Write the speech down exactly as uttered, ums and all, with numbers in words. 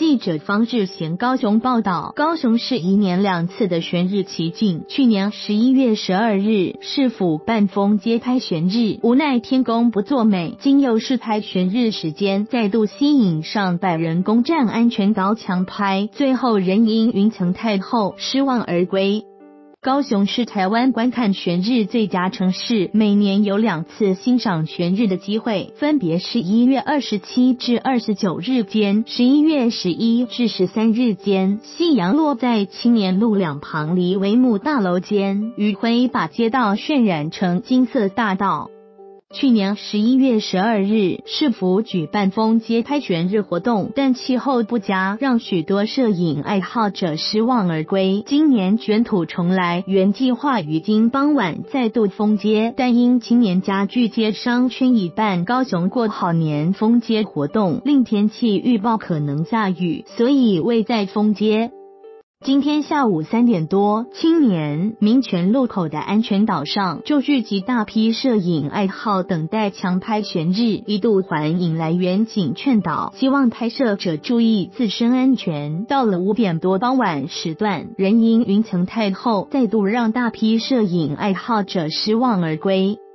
记者方志贤高雄报道，高雄市一年两次的悬日奇景，去年十一月十二日市府办封街拍悬日，无奈天公不作美，今又是拍悬日时间，再度吸引上百人攻占安全岛抢拍，最后仍因云层太厚失望而归。高雄是台湾观看悬日最佳城市，每年有两次欣赏悬日的机会，分别是一月二十七至二十九日间，十一月十一至十三日间。夕阳落在青年路两旁离帷幕大楼间，余晖把街道渲染成金色大道。去年十一月十二日，市府举办封街拍悬日活动，但气候不佳，让许多摄影爱好者失望而归。今年卷土重来，原计划于今傍晚再度封街，但因今年家具街商圈已办高雄过好年封街活动，令天气预报可能下雨，所以未再封街。今天下午三点多，青年民权路口的安全岛上就聚集大批摄影爱好等待强拍悬日，一度还引来远警劝导，希望拍摄者注意自身安全。到了五点多傍晚时段，仍因云层太厚，再度让大批摄影爱好者失望而归。